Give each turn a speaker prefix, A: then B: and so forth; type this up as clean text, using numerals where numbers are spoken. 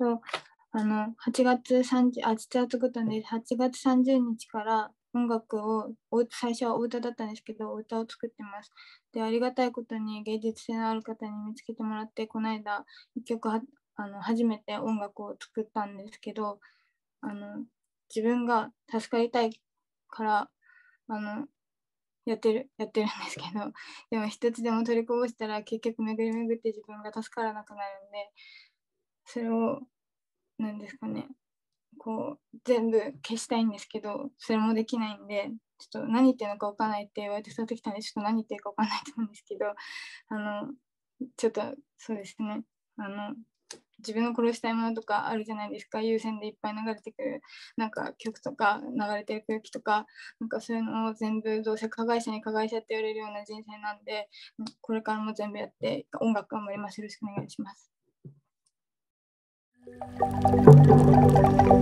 A: と8月30実はとことんで8月30日から音楽を最初はお歌だったんですけど、お歌を作ってます。で、ありがたいことに芸術性のある方に見つけてもらって、この間1曲初めて音楽を作ったんですけど、自分が助かりたいからやってるんですけど、でも一つでも取りこぼしたら結局巡り巡って自分が助からなくなるんで、それをなんですかね、こう全部消したいんですけど、それもできないんで、ちょっと何言ってるのか分かんないって言われて育ってきたんで、ちょっと何言ってるか分かんないと思うんですけど、ちょっとそうですね、自分の殺したいものとかあるじゃないですか。有線でいっぱい流れてくるなんか曲とか流れてる空気とか、なんかそういうのを全部どうせ加害者に加害者って言われるような人生なんで、これからも全部やって音楽頑張ります。よろしくお願いします。